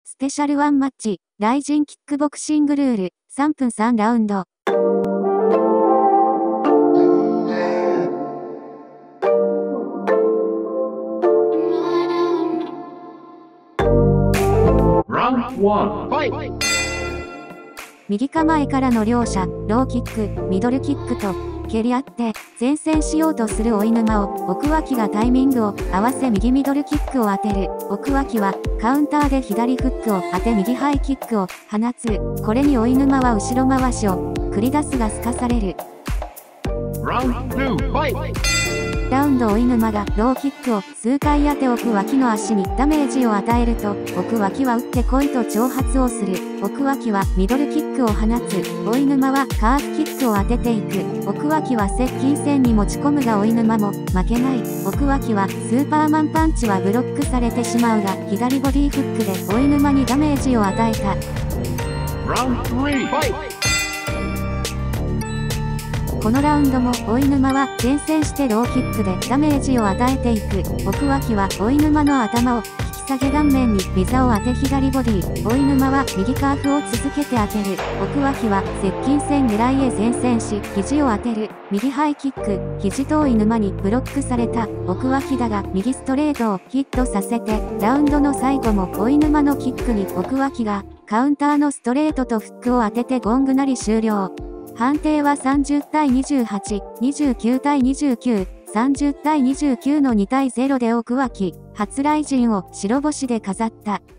スペシャルワンマッチ、ライジンキックボクシングルール、3分3ラウンド。右構えからの両者、ローキック、ミドルキックと、蹴り合って、前線しようとする追い沼を、奥脇がタイミングを合わせ右ミドルキックを当てる。奥脇は、カウンターで左フックを当て右ハイキックを放つ。これに追い沼は後ろ回しを、繰り出すがすかされる。ラウンド追い沼がローキックを数回当て奥脇の足にダメージを与えると、奥脇は打ってこいと挑発をする。奥脇はミドルキックを放つ。追い沼はカーフキックを当てていく。奥脇は接近戦に持ち込むが追い沼も負けない。奥脇はスーパーマンパンチはブロックされてしまうが、左ボディフックで追い沼にダメージを与えた。このラウンドも追い沼は前線してローキックでダメージを与えていく。奥脇は追い沼の頭を引き下げ顔面に膝を当て左ボディ。追い沼は右カーフを続けて当てる。奥脇は接近戦狙いへ前線し肘を当てる。右ハイキック、肘と追い沼にブロックされた。奥脇だが右ストレートをヒットさせて、ラウンドの最後も追い沼のキックに奥脇がカウンターのストレートとフックを当ててゴングなり終了。判定は30対28、29対29、30対29の2対0で奥脇、初ライジンを白星で飾った。